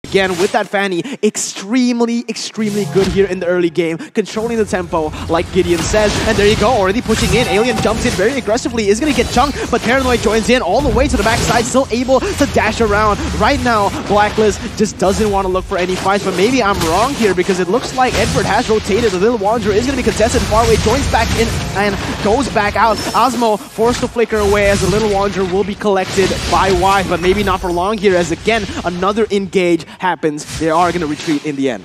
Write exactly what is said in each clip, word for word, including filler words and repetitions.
Again, with that Fanny, extremely, extremely good here in the early game, controlling the tempo, like Gideon says. And there you go, already pushing in. Alien jumps in very aggressively, is going to get chunked, but Paranoid joins in all the way to the backside, still able to dash around. Right now, Blacklist just doesn't want to look for any fights, but maybe I'm wrong here because it looks like Edward has rotated. The Little Wanderer is going to be contested far away, joins back in and goes back out. Osmo forced to flicker away as the Little Wanderer will be collected by Wise, but maybe not for long here as again, another engage happens. They are going to retreat in the end.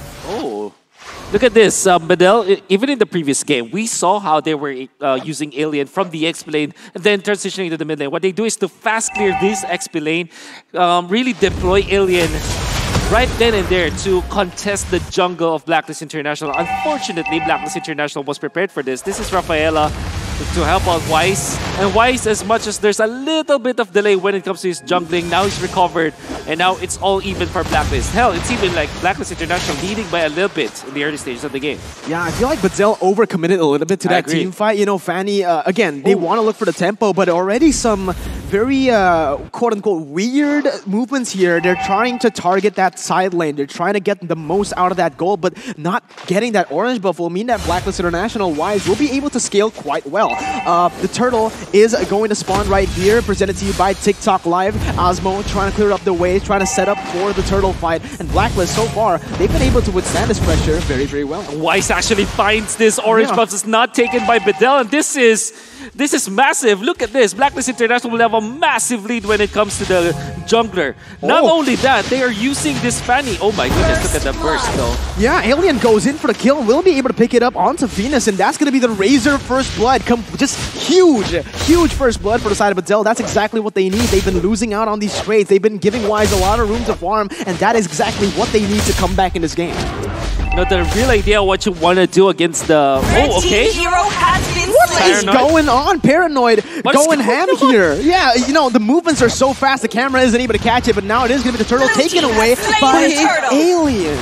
Oh. Look at this, um, Bedel. Even in the previous game, we saw how they were uh, using Alien from the X P lane and then transitioning to the mid lane. What they do is to fast clear this X P lane, um, really deploy Alien right then and there to contest the jungle of Blacklist International. Unfortunately, Blacklist International was prepared for this. This is Rafaela to help out Wise. And Wise, as much as there's a little bit of delay when it comes to his jungling, now he's recovered. And now it's all even for Blacklist. Hell, it's even like Blacklist International leading by a little bit in the early stages of the game. Yeah, I feel like Bedel overcommitted a little bit to that team fight. You know, Fanny, uh, again, they want to look for the tempo, but already some very uh, quote-unquote weird movements here. They're trying to target that side lane. They're trying to get the most out of that gold, but not getting that orange buff will mean that Blacklist International Wise will be able to scale quite well. Uh, the turtle is going to spawn right here, presented to you by TikTok Live. Osmo trying to clear up the way, trying to set up for the turtle fight. And Blacklist, so far, they've been able to withstand this pressure very, very well. Wise actually finds this orange yeah. buff. It's not taken by Bedel, and this is this is massive. Look at this. Blacklist International will have a massive lead when it comes to the jungler. Oh. Not only that, they are using this Fanny. Oh my goodness, look at the burst though. Yeah, Alien goes in for the kill, will be able to pick it up onto Venus, and that's going to be the Razor First Blood. Come, just huge, huge First Blood for the side of Bedel. That's exactly what they need. They've been losing out on these trades. They've been giving Wise a lot of room to farm, and that is exactly what they need to come back in this game. No, the real idea of what you want to do against the... Red oh, okay. Team hero has been what slain. is going on? Paranoid what going ham on? here. Yeah, you know, the movements are so fast, the camera isn't able to catch it, but now it is going to be the turtle Blue taken away by Alien.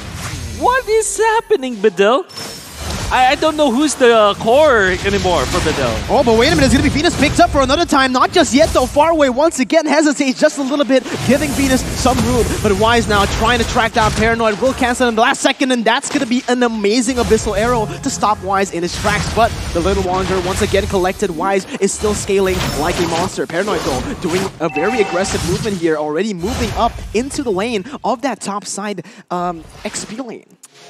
What is happening, Bedel? I, I don't know who's the uh, core anymore for Bedel. Oh, but wait a minute. It's going to be Venus picked up for another time. Not just yet, though. Far away once again hesitates just a little bit, giving Venus some room. But Wise now trying to track down Paranoid. Will cancel in the last second, and that's going to be an amazing Abyssal Arrow to stop Wise in his tracks. But the Little Wanderer once again collected. Wise is still scaling like a monster. Paranoid, though, doing a very aggressive movement here, already moving up into the lane of that top side um, X P lane.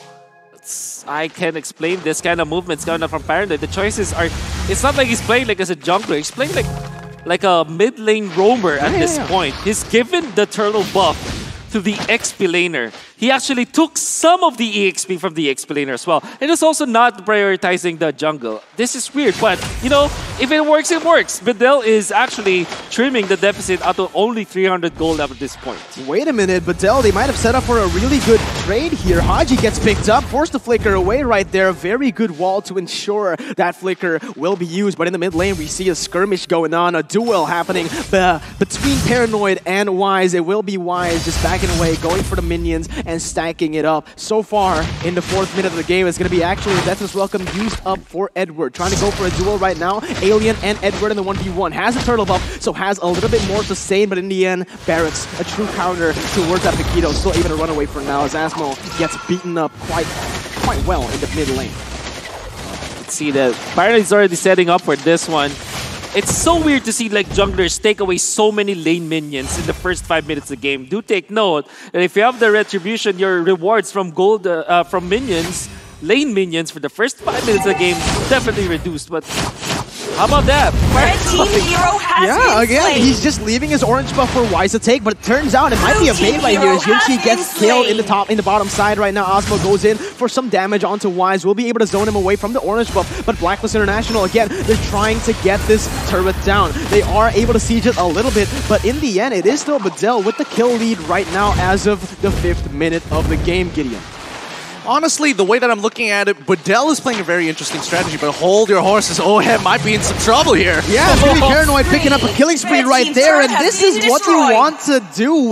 I can't explain this kind of movements going on from Paranoid. The choices are... It's not like he's playing like as a jungler. He's playing like, like a mid lane roamer at yeah, this yeah. point. He's given the turtle buff to the X P laner. He actually took some of the E X P from the X P laner as well. And it's also not prioritizing the jungle. This is weird, but, you know, if it works, it works. Bedel is actually trimming the deficit out to only three hundred gold at this point. Wait a minute, Bedel, they might have set up for a really good trade here. Haji gets picked up, forced to flicker away right there. A very good wall to ensure that flicker will be used. But in the mid lane, we see a skirmish going on, a duel happening uh, between Paranoid and Wise. It will be Wise just backing away, going for the minions, and stacking it up. So far, in the fourth minute of the game, it's going to be actually a Deathless Welcome used up for Edward. Trying to go for a duel right now. Alien and Edward in the one v one. Has a turtle buff, so has a little bit more to say, but in the end, Barracks, a true counter towards that Paquito, still able to run away for now as Asmo gets beaten up quite, quite well in the mid lane. Let's see that Paranoid's already setting up for this one. It's so weird to see like junglers take away so many lane minions in the first five minutes of the game. Do take note that if you have the retribution, your rewards from gold uh, uh, from minions, lane minions for the first five minutes of the game definitely reduced. But how about that? Red Team hero has yeah, been again, slain. He's just leaving his orange buff for Wise to take, but it turns out it might be a bait right here. Yunchi gets killed in the top, in the bottom side right now. Osmo goes in for some damage onto Wise. We'll be able to zone him away from the orange buff, but Blacklist International, again, they're trying to get this turret down. They are able to siege it a little bit, but in the end, it is still Bedel with the kill lead right now as of the fifth minute of the game, Gideon. Honestly, the way that I'm looking at it, Bedel is playing a very interesting strategy, but hold your horses. Oh, he might be in some trouble here. Yeah, it's going to be Paranoid picking up a killing spree right there, and this is what you want to do with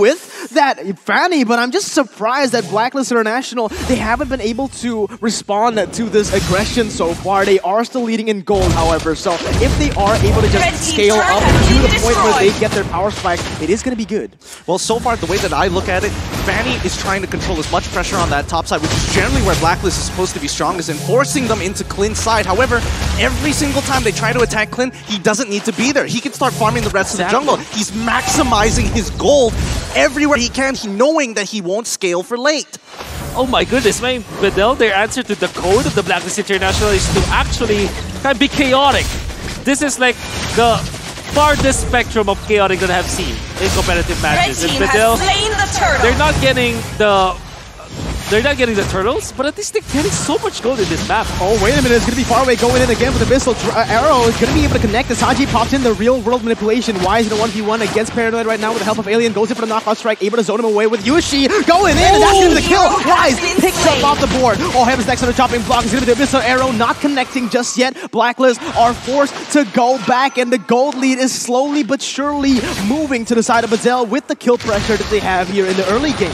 that Fanny, but I'm just surprised that Blacklist International, they haven't been able to respond to this aggression so far. They are still leading in gold, however, so if they are able to just scale up to the point where they get their power spikes, it is going to be good. Well, so far, the way that I look at it, Fanny is trying to control as much pressure on that top side, which is generally where Blacklist is supposed to be strongest, and forcing them into Clint's side. However, every single time they try to attack Clint, he doesn't need to be there. He can start farming the rest exactly. of the jungle. He's maximizing his gold everywhere he can, he knowing that he won't scale for late. Oh my goodness, man. Bedel, their answer to the code of the Blacklist International is to actually kind of be chaotic. This is like the farthest spectrum of chaotic that I have seen in competitive matches. Red team and Bedel, has slain the turtle. they're not getting the They're not getting the turtles, but at least they're getting so much gold in this map. Oh, wait a minute. It's going to be far away going in again with the missile. Uh, Arrow is going to be able to connect. As Haji popped in the real world manipulation. Wise in a one v one against Paranoid right now with the help of Alien. Goes in for the knockout strike. Able to zone him away with Yushi. Going in, and that's going to be the kill. Wise picks up off the board. Oh, Heaven's next on the chopping block. It's going to be the missile Arrow. Not connecting just yet. Blacklist are forced to go back, and the gold lead is slowly but surely moving to the side of Bedel with the kill pressure that they have here in the early game.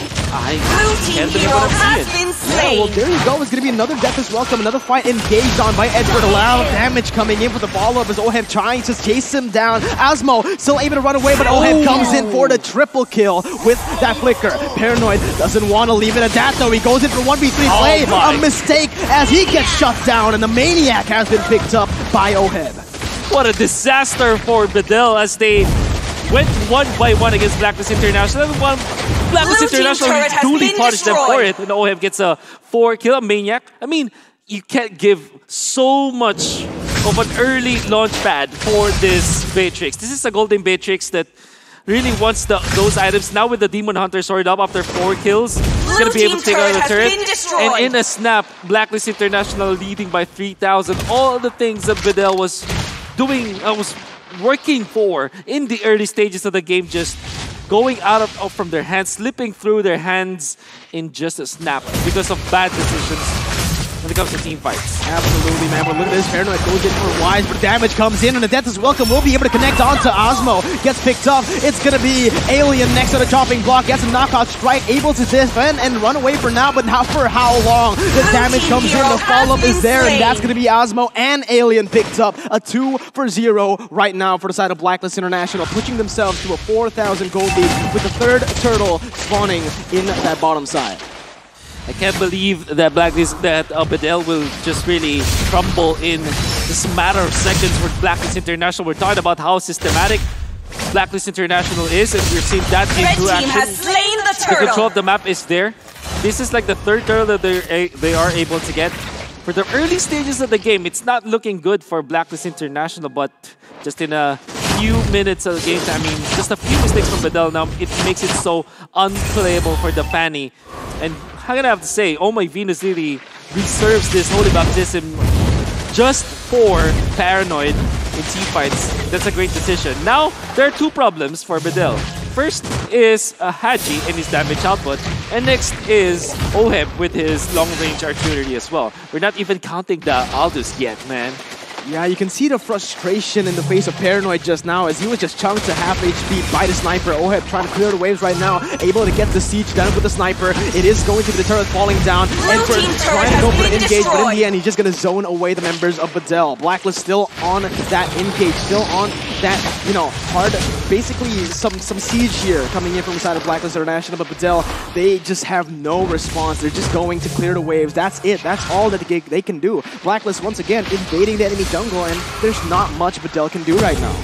I Blue team can't believe hero what I'm has seeing. been Yeah, slain. well, there you go. It's going to be another death as well. Another fight engaged on by Edward. A lot of damage coming in for the follow-up as Oheb trying to chase him down. Asmo still able to run away, but Oheb comes in for the triple kill with that flicker. Paranoid doesn't want to leave it at that, though. He goes in for one v three play. Oh a mistake as he gets shut down, and the Maniac has been picked up by Oheb. What a disaster for Bedel as they went one by one against Blacklist International. And one Blacklist Blue team International turret has duly been punished them for destroyed. it. And Oheb gets a four kill, a Maniac. I mean, you can't give so much of an early launch pad for this Beatrix. This is a golden Beatrix that really wants the, those items. Now with the Demon Hunter sword up after four kills, he's going to be able to take out the turret. And in a snap, Blacklist International leading by three thousand. All the things that Bedel was doing, uh, was working for in the early stages of the game, just going out of, of from their hands, slipping through their hands in just a snap because of bad decisions when it comes to team fights. Absolutely, man. But look at this. Paranoid goes in for Wise, but damage comes in, and the death is welcome. We'll be able to connect onto Osmo. Gets picked up. It's going to be Alien next to the chopping block. Gets a knockout strike. Able to defend and run away for now, but not for how long. The damage comes in. The follow-up is there, and that's going to be Osmo and Alien picked up. A two for zero right now for the side of Blacklist International, pushing themselves to a four thousand gold lead with the third turtle spawning in that bottom side. I can't believe that Blacklist, that uh, Bedel will just really crumble in this matter of seconds with Blacklist International. We're talking about how systematic Blacklist International is, and we're seeing that Red into team action. has slain the The turtle. control of the map is there. This is like the third turtle that they're a they are able to get. For the early stages of the game, it's not looking good for Blacklist International, but just in a few minutes of the game time, I mean, just a few mistakes from Bedel now, it makes it so unplayable for the Fanny. And I'm gonna have to say, Oh My Venus really reserves this Holy Baptism just for Paranoid in team fights. That's a great decision. Now, there are two problems for Bedel. First is uh, Haji and his damage output, and next is Oheb with his long-range artillery as well. We're not even counting the Aldous yet, man. Yeah, you can see the frustration in the face of Paranoid just now as he was just chunked to half H P by the sniper. Oheb trying to clear the waves right now, able to get the siege done with the sniper. It is going to be the turret falling down. And for trying to go for the engage, but in the end, he's just going to zone away the members of Bedel. Blacklist still on that engage, still on that, you know, hard, basically some, some siege here coming in from the side of Blacklist International. But Bedel, they just have no response. They're just going to clear the waves. That's it. That's all that they, they can do. Blacklist, once again, invading the enemy jungle, and there's not much Bedel can do right now.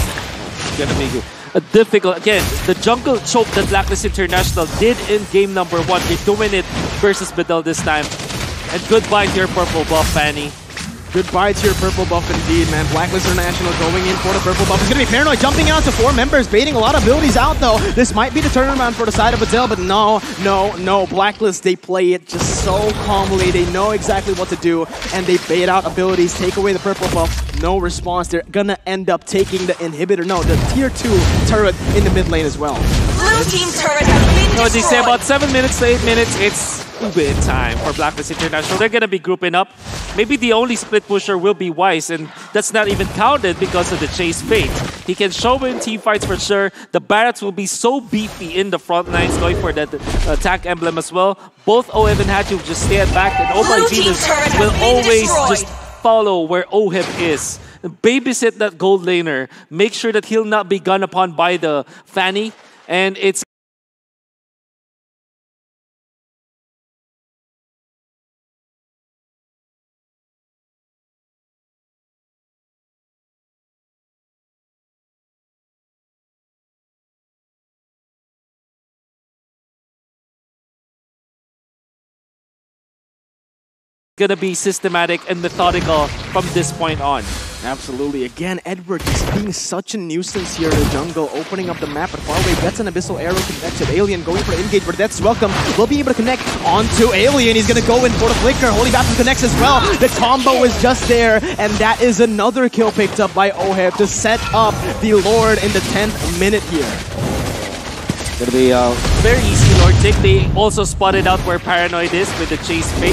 It's gonna be a difficult, again, the jungle choke that Blacklist International did in game number one. They're doing it versus Bedel this time. And goodbye to your purple buff, Fanny. Goodbye to your purple buff indeed, man. Blacklist International going in for the purple buff. It's going to be Paranoid jumping out to four members, baiting a lot of abilities out, though. This might be the turnaround for the side of Bedel, but no, no, no. Blacklist, they play it just so calmly. They know exactly what to do, and they bait out abilities, take away the purple buff. No response. They're going to end up taking the inhibitor, no, the tier two turret in the mid lane as well. Blue team turret has been So they say destroyed. about seven minutes to eight minutes, it's Ube time for Blacklist International. They're gonna be grouping up. Maybe the only split pusher will be Wise, and that's not even counted because of the chase fate. He can show in team fights for sure. The Barracks will be so beefy in the front lines, going for that attack emblem as well. Both O H E B and Hatu just stay at back, and Oh My Blue team's Venus turret has will been always destroyed. just follow where O H E B is. Babysit that gold laner. Make sure that he'll not be gunned upon by the Fanny, and it's gonna be systematic and methodical from this point on. Absolutely. Again, Edward just being such a nuisance here in the jungle, opening up the map, but far away gets an Abyssal Arrow connected. Alien going for engage, but that's welcome. Will be able to connect onto Alien. He's going to go in for the flicker. Holy Baptism connects as well. The combo is just there, and that is another kill picked up by O H E B to set up the Lord in the tenth minute here. Gonna be uh, very easy, Lord Tick. They also spotted out where Paranoid is with the chase fake.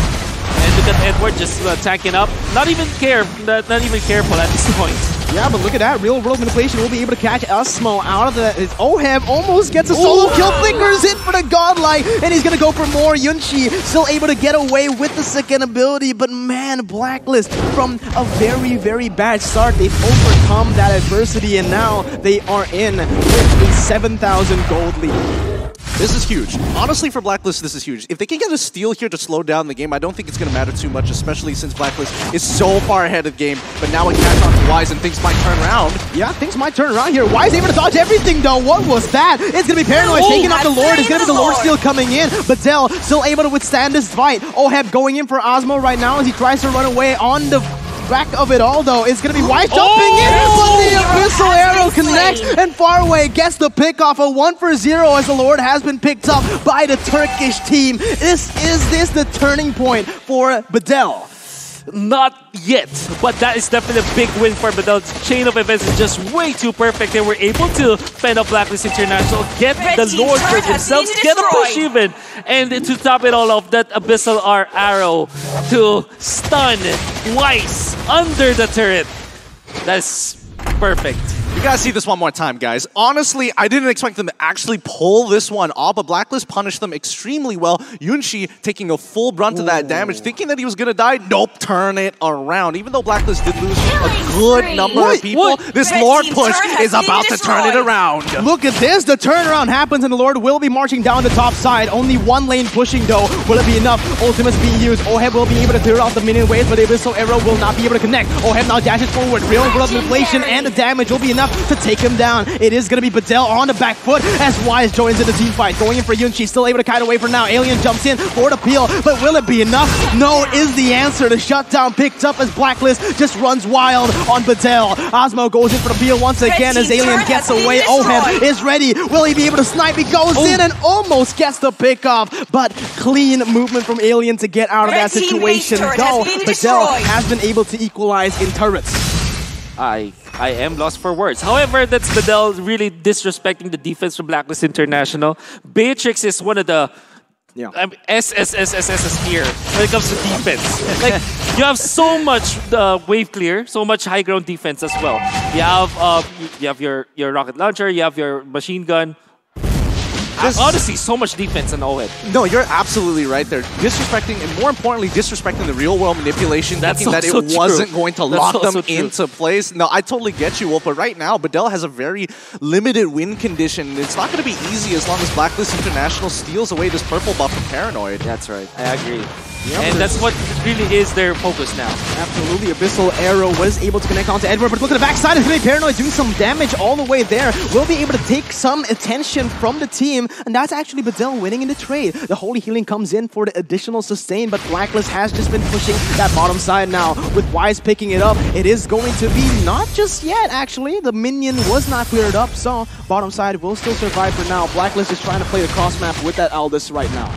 And look at Edward just uh, tanking up. Not even care, not, not even careful at this point. Yeah, but look at that. Real world manipulation will be able to catch Usmo out of the... His O H E B almost gets a solo Ooh. kill. Flickers in for the Godlike, and he's going to go for more. Yunchi still able to get away with the second ability, but man, Blacklist from a very, very bad start. They've overcome that adversity, and now they are in with a seven thousand gold lead. This is huge. Honestly, for Blacklist, this is huge. If they can get a steal here to slow down the game, I don't think it's going to matter too much, especially since Blacklist is so far ahead of the game. But now it catch on to Wise and things might turn around. Yeah, things might turn around here. Wise able to dodge everything, though. What was that? It's going to be Paranoid Oh, taking out the Lord. It's going to be the Lord Lord. steal coming in. Bedel still able to withstand this fight. O H E B going in for Osmo right now as he tries to run away on the back of it all, though. It's going to be Wise jumping Oh, in, but the Abyssal has Arrow been connects, slain. and Faraway gets the pick off. A one for zero as the Lord has been picked up by the Turkish team. This is this the turning point for Bedel? Not yet, but that is definitely a big win for Bedel. Chain of events is just way too perfect. They were able to fend up Blacklist International, get Red the team's Lord for turret has themselves, been get a push destroyed. even, and to top it all off, that Abyssal R arrow to stun Weiss under the turret. That's perfect. You gotta see this one more time, guys. Honestly, I didn't expect them to actually pull this one off, but Blacklist punished them extremely well. Yunchi taking a full brunt of that damage, thinking that he was gonna die. Nope, turn it around. Even though Blacklist did lose a good spree. number What? of people, What? this Red Lord team's push turret has is been about to turn it destroyed. around. Look at this, the turnaround happens and the Lord will be marching down the top side. Only one lane pushing though. Will it be enough? Ultimate's being used. O H E B will be able to clear out the minion waves, but the Abyssal Arrow will not be able to connect. O H E B now dashes forward. Real world manipulation and the damage will be enough to take him down. It is going to be Bedel on the back foot as Wise joins in the team fight. Going in for Yunchi, still able to kite away for now. Alien jumps in for the peel, but will it be enough? No is the answer. The shutdown picked up as Blacklist just runs wild on Bedel. Osmo goes in for the peel once again as team's Alien turret gets has been away. O H E destroyed. B is ready. Will he be able to snipe? He goes Oh. in and almost gets the pick off, but clean movement from Alien to get out of Red that team situation. base turret has Though been Bedel destroyed. has been able to equalize in turrets. I I am lost for words. However, that's Bedel really disrespecting the defense from Blacklist International. Beatrix is one of the Yeah. um, S S S S S S tier when it comes to defense. Like, you have so much uh, wave clear, so much high ground defense as well. You have uh, you have your your rocket launcher, you have your machine gun. This- Honestly, so much defense in O H E B. No, you're absolutely right there. Disrespecting, and more importantly, disrespecting the real world manipulation, That's thinking that it also true. wasn't going to That's lock them also true. into place. No, I totally get you, Wolf, but right now, Bedel has a very limited win condition. It's not going to be easy as long as Blacklist International steals away this purple buff from Paranoid. That's right. I agree. Yeah, and but that's what really is their focus now. Absolutely, Abyssal Arrow was able to connect onto Edward, but look at the backside. It's going to be Paranoid doing some damage all the way there. Will be able to take some attention from the team, and that's actually Bedel winning in the trade. The Holy Healing comes in for the additional sustain, but Blacklist has just been pushing that bottom side now. With Wise picking it up, it is going to be not just yet, actually. The minion was not cleared up, so bottom side will still survive for now. Blacklist is trying to play the cross map with that Aldous right now.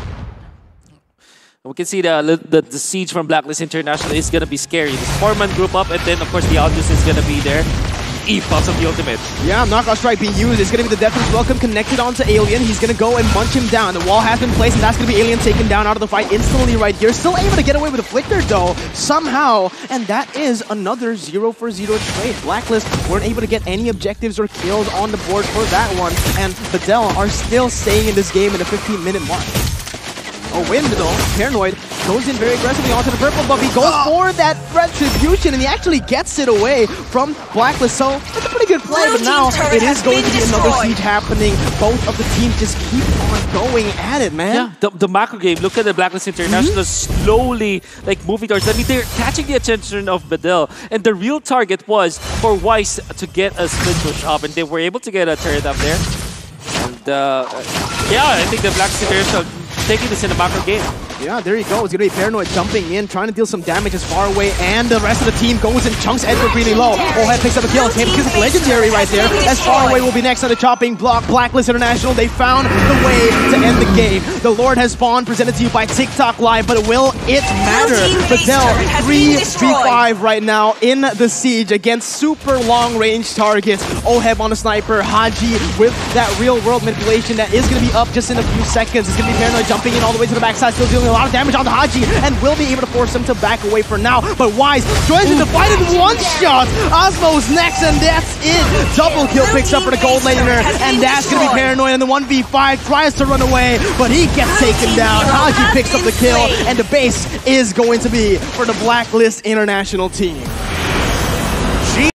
We can see the, the the siege from Blacklist International is gonna be scary. This four-man group up, and then of course the Aldous is gonna be there. Eve pops up the ultimate. Yeah, knockout strike being used. It's going to be the Death Wish Welcome connected onto Alien. He's going to go and munch him down. The wall has been placed, and that's going to be Alien taken down out of the fight instantly right here. Still able to get away with a Flicker, though, somehow. And that is another zero for zero trade. Blacklist weren't able to get any objectives or kills on the board for that one. And Bedel are still staying in this game in a fifteen minute mark. Oh, Wind, though, Paranoid, goes in very aggressively onto the purple, but he goes for that retribution, and he actually gets it away from Blacklist. So it's a pretty good play, but now it is going to be another siege happening. Both of the teams just keep on going at it, man. Yeah, the, the macro game, look at the Blacklist International mm-hmm. slowly like moving towards. I mean, they're catching the attention of Bedel, and the real target was for Weiss to get a split push up, and they were able to get a turret up there. And uh, yeah, I think the Blacklist International taking this in the macro game. Yeah, there you go. It's going to be Paranoid jumping in, trying to deal some damage as far away, and the rest of the team goes and chunks Edward really low. Ohead picks up a kill. Can't because it's legendary right there. As far away will be next on the chopping block. Blacklist International, they found the way to end the game. The Lord has spawned, presented to you by TikTok Live, but will it matter? Bedel, three v five right now in the siege against super long-range targets. Oheb on a sniper, Haji with that real-world manipulation that is going to be up just in a few seconds. It's going to be Paranoid jumping in all the way to the backside, still dealing a lot of damage on the Haji, and will be able to force him to back away for now. But Wise joins in the fight in one shot. Osmo's next, and that's it. Double kill picks up for the gold laner, and that's going to be Paranoid in the one v five. Tries to run away, but he gets taken down. Haji picks up the kill, and the base is going to be for the Blacklist International team.